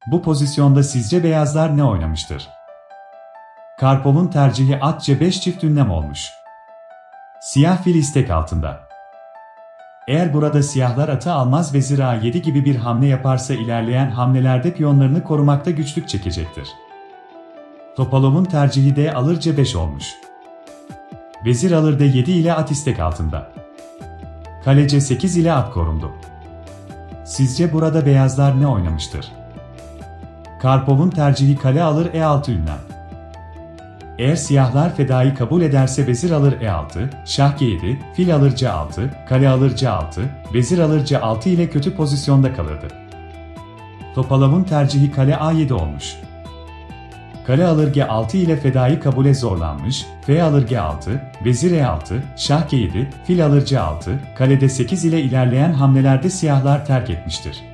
Bu pozisyonda sizce beyazlar ne oynamıştır? Karpov'un tercihi at C5 çift ünlem olmuş. Siyah fil istek altında. Eğer burada siyahlar atı almaz vezir A7 gibi bir hamle yaparsa ilerleyen hamlelerde piyonlarını korumakta güçlük çekecektir. Topalov'un tercihi D alır C5 olmuş. Vezir alır D7 ile at istek altında. Kale C8 ile at korundu. Sizce burada beyazlar ne oynamıştır? Karpov'un tercihi kale alır E6 ünlem. Eğer siyahlar fedayı kabul ederse vezir alır E6, şah G7, fil alır C6, kale alır C6, vezir alır C6 ile kötü pozisyonda kalırdı. Topalov'un tercihi kale A7 olmuş. Kale alır G6 ile fedayı kabule zorlanmış, F alır G6, vezir E6, şah G7, fil alır C6, kale D8 ile ilerleyen hamlelerde siyahlar terk etmiştir.